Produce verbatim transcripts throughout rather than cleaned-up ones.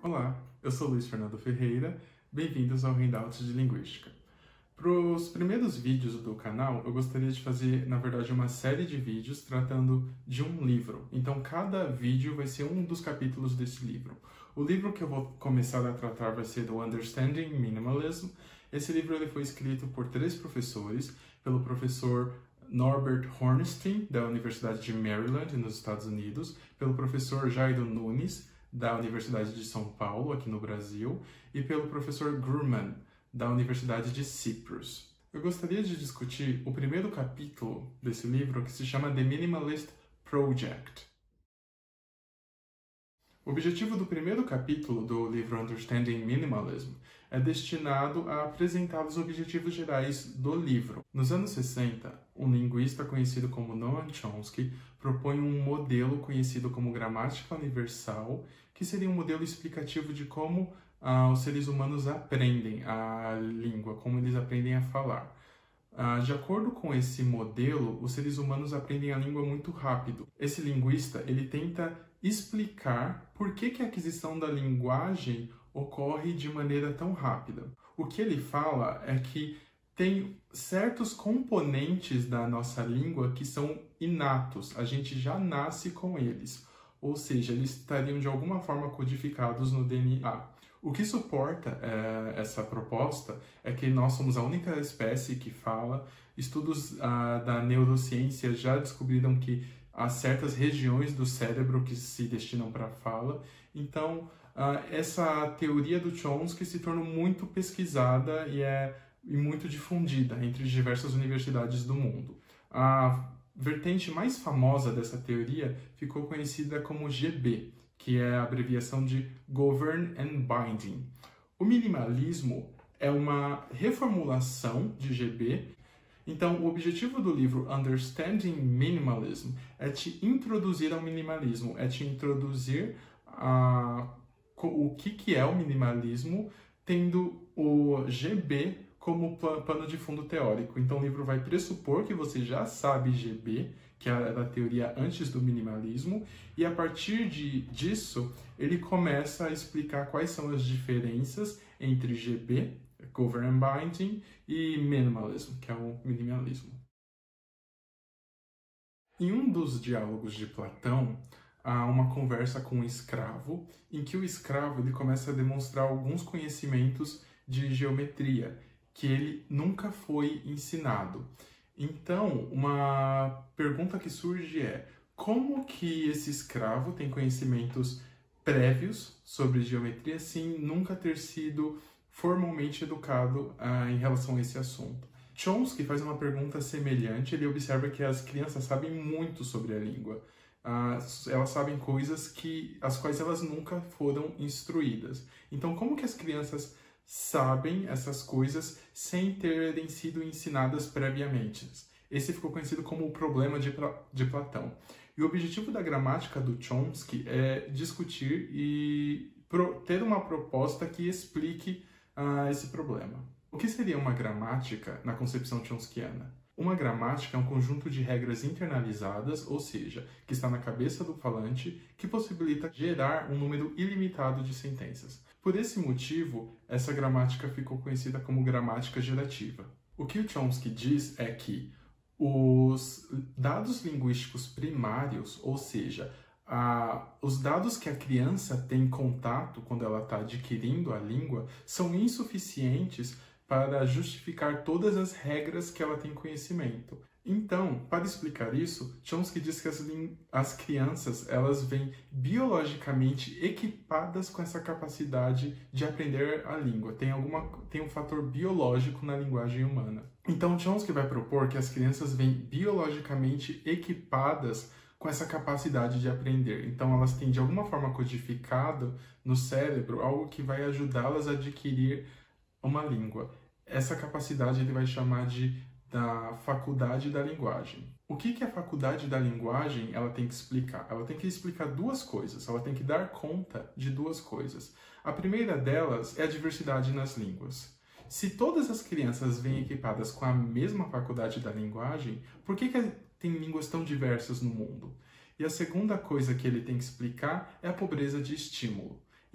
Olá, eu sou Luiz Fernando Ferreira, bem-vindos ao Handout de Linguística. Para os primeiros vídeos do canal, eu gostaria de fazer, na verdade, uma série de vídeos tratando de um livro. Então, cada vídeo vai ser um dos capítulos desse livro. O livro que eu vou começar a tratar vai ser do Understanding Minimalism. Esse livro ele foi escrito por três professores, pelo professor Norbert Hornstein, da Universidade de Maryland, nos Estados Unidos, pelo professor Jairo Nunes, da Universidade de São Paulo, aqui no Brasil, e pelo professor Grumman, da Universidade de Cyprus. Eu gostaria de discutir o primeiro capítulo desse livro, que se chama The Minimalist Project. O objetivo do primeiro capítulo do livro Understanding Minimalism é destinado a apresentar os objetivos gerais do livro. Nos anos sessenta, um linguista conhecido como Noam Chomsky propõe um modelo conhecido como gramática universal, que seria um modelo explicativo de como ah, os seres humanos aprendem a língua, como eles aprendem a falar. Ah, de acordo com esse modelo, os seres humanos aprendem a língua muito rápido. Esse linguista ele tenta explicar por que, que a aquisição da linguagem ocorre de maneira tão rápida. O que ele fala é que tem certos componentes da nossa língua que são inatos, a gente já nasce com eles, ou seja, eles estariam de alguma forma codificados no D N A. O que suporta é, essa proposta é que nós somos a única espécie que fala. Estudos ah, da neurociência já descobriram que há certas regiões do cérebro que se destinam para a fala. Então, ah, essa teoria do Chomsky se tornou muito pesquisada e é e muito difundida entre diversas universidades do mundo. A vertente mais famosa dessa teoria ficou conhecida como G B, que é a abreviação de Govern and Binding. O minimalismo é uma reformulação de G B. Então, o objetivo do livro Understanding Minimalism é te introduzir ao minimalismo, é te introduzir a, o que, que é o minimalismo, tendo o G B como pano de fundo teórico. Então, o livro vai pressupor que você já sabe G B, que era a teoria antes do minimalismo, e a partir de, disso, ele começa a explicar quais são as diferenças entre G B, Govern and Binding, e Minimalism, que é o minimalismo. Em um dos diálogos de Platão, há uma conversa com um escravo, em que o escravo ele começa a demonstrar alguns conhecimentos de geometria, que ele nunca foi ensinado. Então, uma pergunta que surge é: como que esse escravo tem conhecimentos prévios sobre geometria sem nunca ter sido formalmente educado ah, em relação a esse assunto? Chomsky faz uma pergunta semelhante. Ele observa que as crianças sabem muito sobre a língua. Ah, elas sabem coisas que, as quais elas nunca foram instruídas. Então, como que as crianças sabem essas coisas sem terem sido ensinadas previamente? Esse ficou conhecido como o problema de, de Platão. E o objetivo da gramática do Chomsky é discutir e pro, ter uma proposta que explique uh, esse problema. O que seria uma gramática na concepção chomskiana? Uma gramática é um conjunto de regras internalizadas, ou seja, que está na cabeça do falante, que possibilita gerar um número ilimitado de sentenças. Por esse motivo, essa gramática ficou conhecida como gramática gerativa. O que o Chomsky diz é que os dados linguísticos primários, ou seja, a, os dados que a criança tem contato quando ela está adquirindo a língua, são insuficientes para justificar todas as regras que ela tem conhecimento. Então, para explicar isso, Chomsky diz que as, as crianças elas vêm biologicamente equipadas com essa capacidade de aprender a língua. Tem, alguma, tem um fator biológico na linguagem humana. Então, Chomsky vai propor que as crianças vêm biologicamente equipadas com essa capacidade de aprender. Então, elas têm de alguma forma codificado no cérebro algo que vai ajudá-las a adquirir uma língua. Essa capacidade ele vai chamar de da faculdade da linguagem. O que que a faculdade da linguagem ela tem que explicar? Ela tem que explicar duas coisas, ela tem que dar conta de duas coisas. A primeira delas é a diversidade nas línguas. Se todas as crianças vêm equipadas com a mesma faculdade da linguagem, por que que tem línguas tão diversas no mundo? E a segunda coisa que ele tem que explicar é a pobreza de estímulo.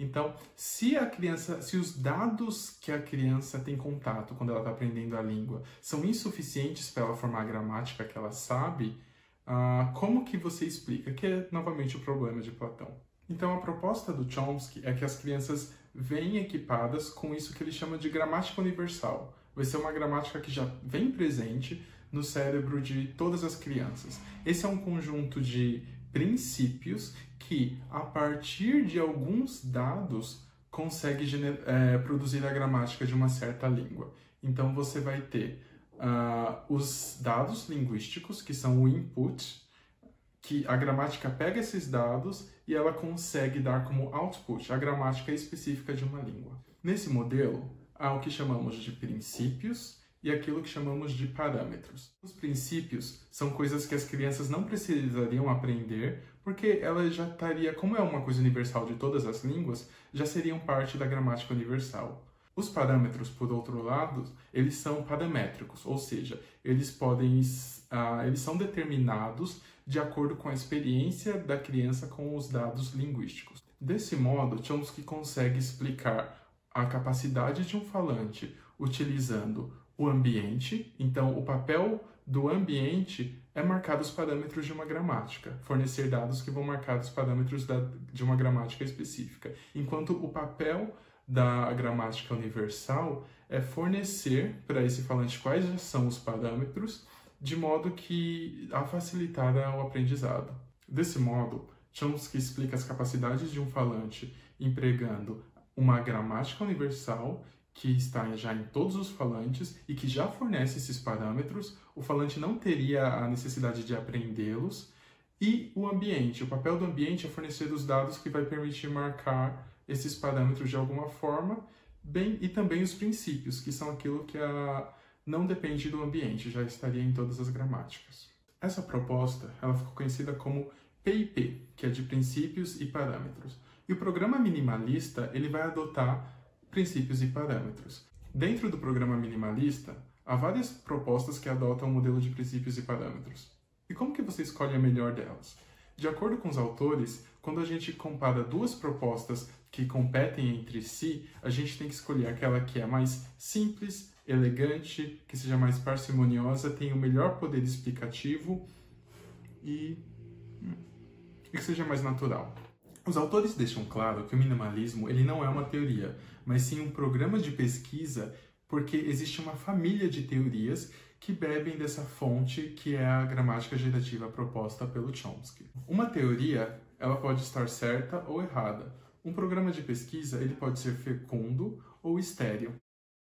Então, se a criança, se os dados que a criança tem contato quando ela está aprendendo a língua são insuficientes para ela formar a gramática que ela sabe, ah, como que você explica? Que é novamente o problema de Platão. Então, a proposta do Chomsky é que as crianças venham equipadas com isso que ele chama de gramática universal. Vai ser uma gramática que já vem presente no cérebro de todas as crianças. Esse é um conjunto de princípios que, a partir de alguns dados, consegue é, produzir a gramática de uma certa língua. Então, você vai ter uh, os dados linguísticos, que são o input, que a gramática pega esses dados e ela consegue dar como output a gramática específica de uma língua. Nesse modelo, há o que chamamos de princípios e aquilo que chamamos de parâmetros. Os princípios são coisas que as crianças não precisariam aprender, porque ela já estaria, como é uma coisa universal de todas as línguas, já seriam parte da gramática universal. Os parâmetros, por outro lado, eles são paramétricos, ou seja, eles podem, uh, eles são determinados de acordo com a experiência da criança com os dados linguísticos. Desse modo, Chomsky consegue explicar a capacidade de um falante utilizando o ambiente. Então, o papel do ambiente é marcar os parâmetros de uma gramática, fornecer dados que vão marcar os parâmetros da, de uma gramática específica, enquanto o papel da gramática universal é fornecer para esse falante quais são os parâmetros, de modo que a facilitar o aprendizado. Desse modo, Chomsky explica as capacidades de um falante empregando uma gramática universal que está já em todos os falantes e que já fornece esses parâmetros. O falante não teria a necessidade de aprendê-los. E o ambiente. O papel do ambiente é fornecer os dados que vai permitir marcar esses parâmetros de alguma forma, bem, e também os princípios, que são aquilo que a, não depende do ambiente, já estaria em todas as gramáticas. Essa proposta ela ficou conhecida como P I P, que é de princípios e parâmetros. E o programa minimalista ele vai adotar princípios e parâmetros. Dentro do programa minimalista, há várias propostas que adotam o modelo de princípios e parâmetros. E como que você escolhe a melhor delas? De acordo com os autores, quando a gente compara duas propostas que competem entre si, a gente tem que escolher aquela que é mais simples, elegante, que seja mais parcimoniosa, tenha o melhor poder explicativo e, e que seja mais natural. Os autores deixam claro que o minimalismo ele não é uma teoria, mas sim um programa de pesquisa, porque existe uma família de teorias que bebem dessa fonte que é a gramática gerativa proposta pelo Chomsky. Uma teoria ela pode estar certa ou errada. Um programa de pesquisa ele pode ser fecundo ou estéril.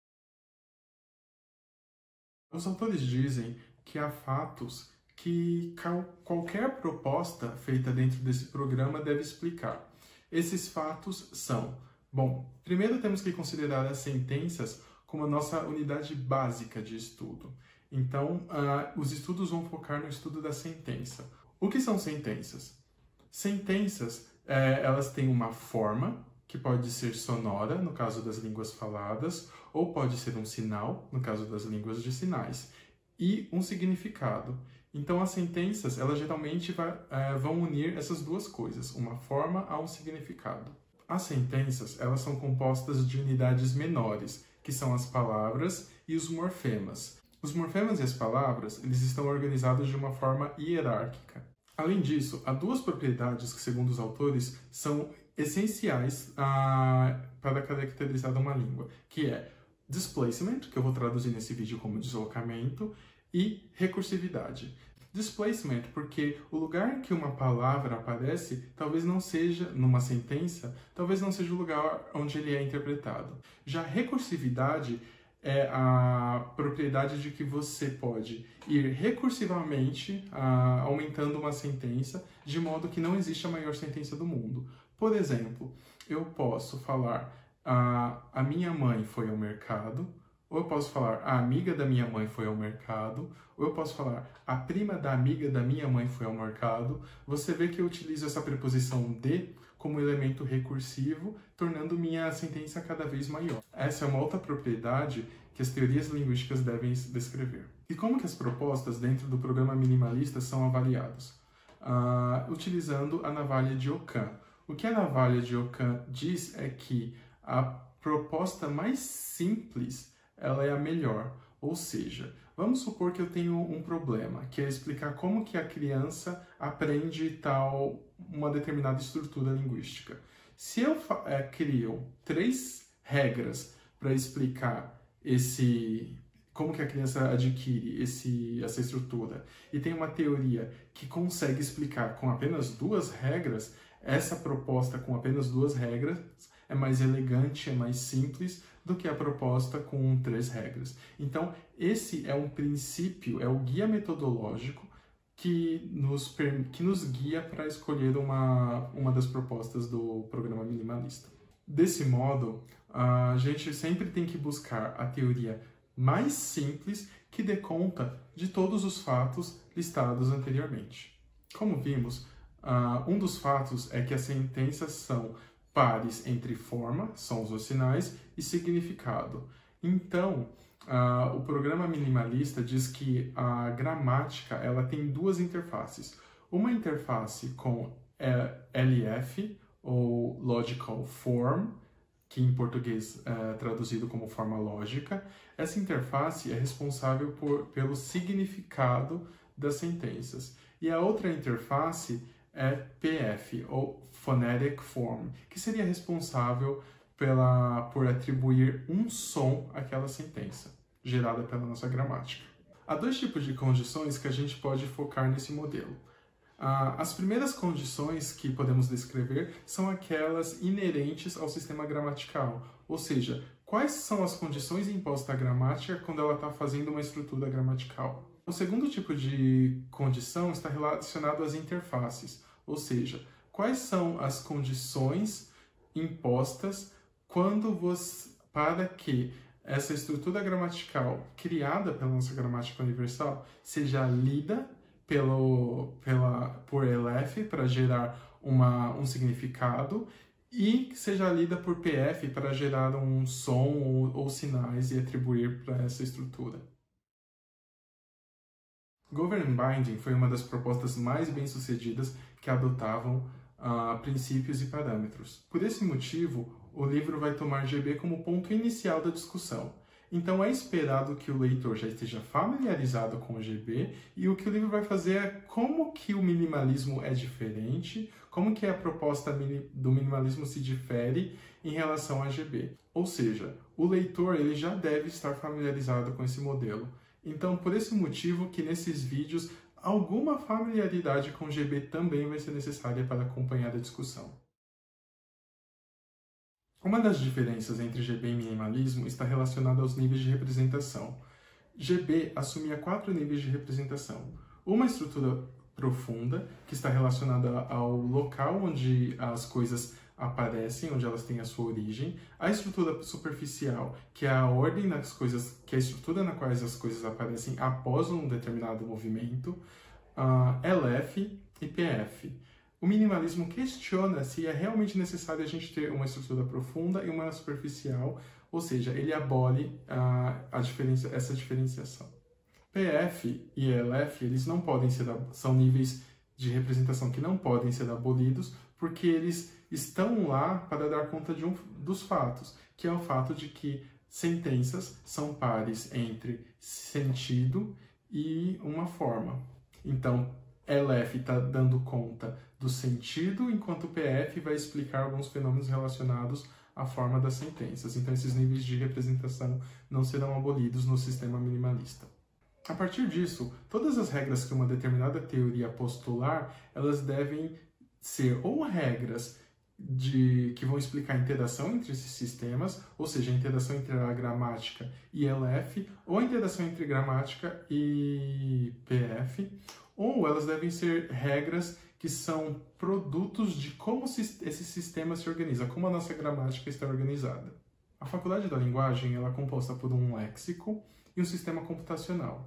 Os autores dizem que há fatos que qualquer proposta feita dentro desse programa deve explicar. Esses fatos são, bom, primeiro temos que considerar as sentenças como a nossa unidade básica de estudo. Então, uh, os estudos vão focar no estudo da sentença. O que são sentenças? Sentenças, eh, elas têm uma forma, que pode ser sonora, no caso das línguas faladas, ou pode ser um sinal, no caso das línguas de sinais, e um significado. Então, as sentenças, elas geralmente vai, é, vão unir essas duas coisas, uma forma a um significado. As sentenças, elas são compostas de unidades menores, que são as palavras e os morfemas. Os morfemas e as palavras, eles estão organizados de uma forma hierárquica. Além disso, há duas propriedades que, segundo os autores, são essenciais ah, para caracterizar uma língua, que é displacement, que eu vou traduzir nesse vídeo como deslocamento, e recursividade. Displacement, porque o lugar que uma palavra aparece talvez não seja, numa sentença, talvez não seja o lugar onde ele é interpretado. Já recursividade é a propriedade de que você pode ir recursivamente ah, aumentando uma sentença, de modo que não existe a maior sentença do mundo. Por exemplo, eu posso falar ah, a minha mãe foi ao mercado, ou eu posso falar a amiga da minha mãe foi ao mercado, ou eu posso falar a prima da amiga da minha mãe foi ao mercado. Você vê que eu utilizo essa preposição de como elemento recursivo, tornando minha sentença cada vez maior. Essa é uma outra propriedade que as teorias linguísticas devem descrever. E como que as propostas dentro do programa minimalista são avaliadas? Uh, utilizando a navalha de Ockham. O que a navalha de Ockham diz é que a proposta mais simples ela é a melhor, ou seja, vamos supor que eu tenho um problema, que é explicar como que a criança aprende tal uma determinada estrutura linguística. Se eu é, crio três regras para explicar esse como que a criança adquire esse, essa estrutura e tem uma teoria que consegue explicar com apenas duas regras, essa proposta com apenas duas regras é mais elegante, é mais simples do que a proposta com três regras. Então, esse é um princípio, é o guia metodológico que nos, que nos guia para escolher uma, uma das propostas do programa minimalista. Desse modo, a gente sempre tem que buscar a teoria mais simples que dê conta de todos os fatos listados anteriormente. Como vimos, uh, um dos fatos é que as sentenças são pares entre forma, sons ou sinais, e significado. Então, uh, o programa minimalista diz que a gramática ela tem duas interfaces. Uma interface com L F, ou Logical Form, que em português é traduzido como forma lógica. Essa interface é responsável por, pelo significado das sentenças. E a outra interface é P F, ou Phonetic Form, que seria responsável pela, por atribuir um som àquela sentença, gerada pela nossa gramática. Há dois tipos de condições que a gente pode focar nesse modelo. As primeiras condições que podemos descrever são aquelas inerentes ao sistema gramatical, ou seja, quais são as condições impostas à gramática quando ela está fazendo uma estrutura gramatical. O segundo tipo de condição está relacionado às interfaces, ou seja, quais são as condições impostas quando você, para que essa estrutura gramatical criada pela nossa gramática universal seja lida Pelo, pela, por L F para gerar uma, um significado e que seja lida por P F para gerar um som ou, ou sinais e atribuir para essa estrutura. Governed Binding foi uma das propostas mais bem-sucedidas que adotavam uh, princípios e parâmetros. Por esse motivo, o livro vai tomar G B como ponto inicial da discussão. Então é esperado que o leitor já esteja familiarizado com o G B e o que o livro vai fazer é como que o minimalismo é diferente, como que a proposta do minimalismo se difere em relação a G B. Ou seja, o leitor ele já deve estar familiarizado com esse modelo. Então, por esse motivo que nesses vídeos alguma familiaridade com G B também vai ser necessária para acompanhar a discussão. Uma das diferenças entre G B e minimalismo está relacionada aos níveis de representação. G B assumia quatro níveis de representação. Uma estrutura profunda, que está relacionada ao local onde as coisas aparecem, onde elas têm a sua origem. A estrutura superficial, que é a ordem das coisas, que é a estrutura na qual as coisas aparecem após um determinado movimento. Uh, L F e P F. O minimalismo questiona se é realmente necessário a gente ter uma estrutura profunda e uma superficial, ou seja, ele abole a, a diferença, essa diferenciação. P F e L F, eles não podem ser, são níveis de representação que não podem ser abolidos, porque eles estão lá para dar conta de um dos fatos, que é o fato de que sentenças são pares entre sentido e uma forma. Então, L F está dando conta do sentido, enquanto o P F vai explicar alguns fenômenos relacionados à forma das sentenças. Então, esses níveis de representação não serão abolidos no sistema minimalista. A partir disso, todas as regras que uma determinada teoria postular, elas devem ser ou regras de, que vão explicar a interação entre esses sistemas, ou seja, a interação entre a gramática e L F, ou a interação entre gramática e P F, ou elas devem ser regras que são produtos de como esse sistema se organiza, como a nossa gramática está organizada. A faculdade da linguagem ela é composta por um léxico e um sistema computacional.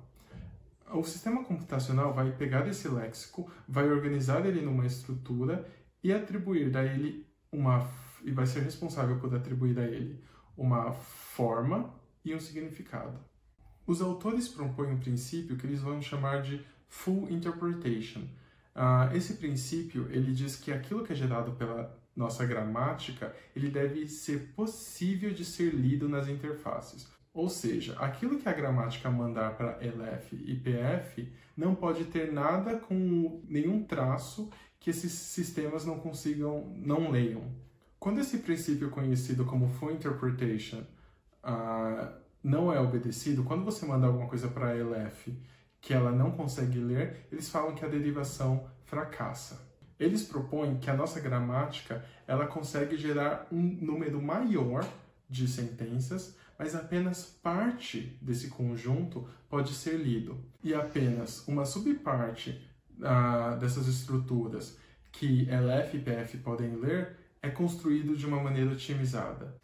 O sistema computacional vai pegar esse léxico, vai organizar ele numa estrutura e atribuir a ele uma e vai ser responsável por atribuir a ele uma forma e um significado. Os autores propõem um princípio que eles vão chamar de full interpretation. Uh, esse princípio ele diz que aquilo que é gerado pela nossa gramática, ele deve ser possível de ser lido nas interfaces. Ou seja, aquilo que a gramática mandar para elef e pf não pode ter nada com nenhum traço que esses sistemas não consigam, não leiam. Quando esse princípio conhecido como full interpretation uh, não é obedecido, quando você manda alguma coisa para elef que ela não consegue ler, eles falam que a derivação fracassa. Eles propõem que a nossa gramática ela consegue gerar um número maior de sentenças, mas apenas parte desse conjunto pode ser lido. E apenas uma subparte uh, dessas estruturas que elef e pf podem ler é construído de uma maneira otimizada.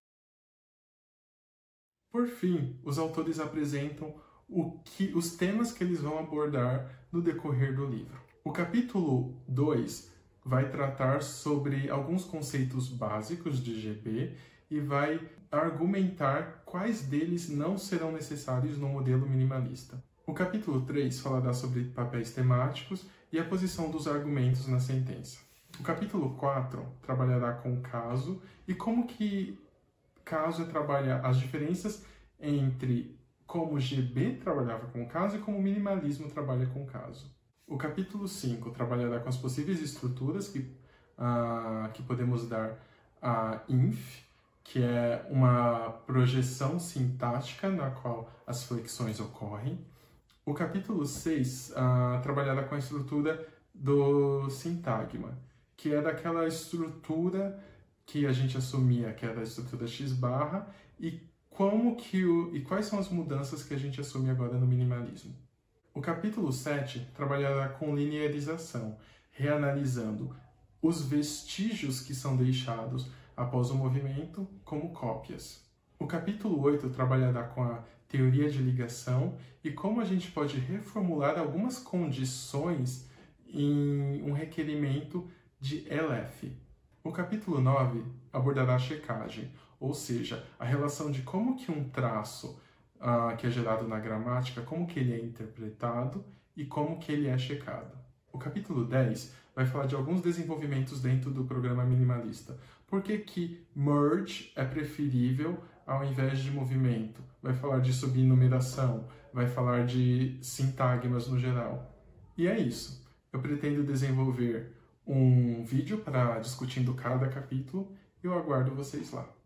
Por fim, os autores apresentam o que, os temas que eles vão abordar no decorrer do livro. O capítulo dois vai tratar sobre alguns conceitos básicos de G B e vai argumentar quais deles não serão necessários no modelo minimalista. O capítulo três falará sobre papéis temáticos e a posição dos argumentos na sentença. O capítulo quatro trabalhará com o caso e como que caso é trabalhar as diferenças entre como G B trabalhava com o caso e como o minimalismo trabalha com o caso. O capítulo cinco trabalhará com as possíveis estruturas que, uh, que podemos dar a inf, que é uma projeção sintática na qual as flexões ocorrem. O capítulo seis uh, trabalhará com a estrutura do sintagma, que é daquela estrutura que a gente assumia, que era a estrutura X barra, e, como que o, e quais são as mudanças que a gente assume agora no minimalismo. O capítulo sete trabalhará com linearização, reanalisando os vestígios que são deixados após o movimento como cópias. O capítulo oito trabalhará com a teoria de ligação e como a gente pode reformular algumas condições em um requerimento de elef. O capítulo nove abordará a checagem, ou seja, a relação de como que um traço uh, que é gerado na gramática, como que ele é interpretado e como que ele é checado. O capítulo dez vai falar de alguns desenvolvimentos dentro do programa minimalista. Por que que merge é preferível ao invés de movimento? Vai falar de subnumeração, vai falar de sintagmas no geral. E é isso. Eu pretendo desenvolver um vídeo para discutindo cada capítulo e eu aguardo vocês lá.